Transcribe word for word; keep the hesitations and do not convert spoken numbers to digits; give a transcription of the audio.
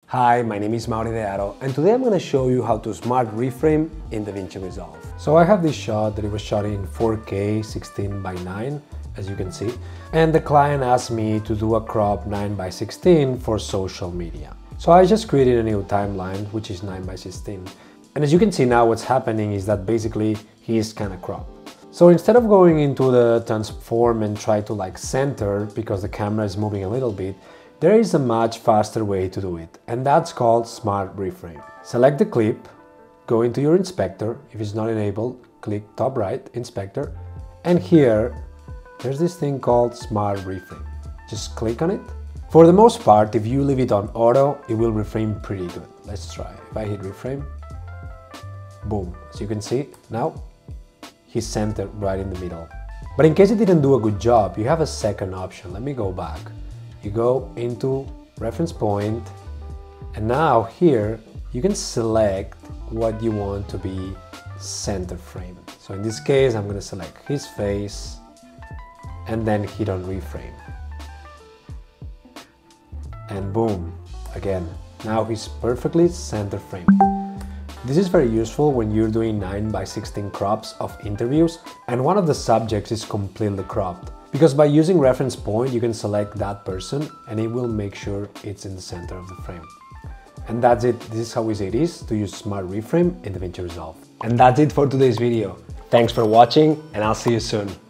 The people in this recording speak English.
Hi, my name is Mauricideharo and today I'm going to show you how to smart reframe in DaVinci Resolve. So I have this shot that it was shot in four K sixteen by nine, as you can see, and the client asked me to do a crop nine by sixteen for social media. So I just created a new timeline which is nine by sixteen, and as you can see now what's happening is that basically he is kind of cropped. So instead of going into the transform and try to like center because the camera is moving a little bit, there is a much faster way to do it, and that's called Smart Reframe. Select the clip, go into your inspector. If it's not enabled, click top right, inspector, and here there's this thing called Smart Reframe. Just click on it. For the most part, if you leave it on auto, it will reframe pretty good. Let's try. If I hit reframe, boom, as you can see, now he's centered right in the middle. But in case it didn't do a good job, you have a second option. Let me go back. You go into reference point, and now here you can select what you want to be center frame. So in this case, I'm going to select his face and then hit on reframe. And boom, again, now he's perfectly center frame. This is very useful when you're doing nine by sixteen crops of interviews and one of the subjects is completely cropped. Because by using reference point, you can select that person and it will make sure it's in the center of the frame. And that's it. This is how easy it is to use Smart Reframe in DaVinci Resolve. And that's it for today's video. Thanks for watching and I'll see you soon.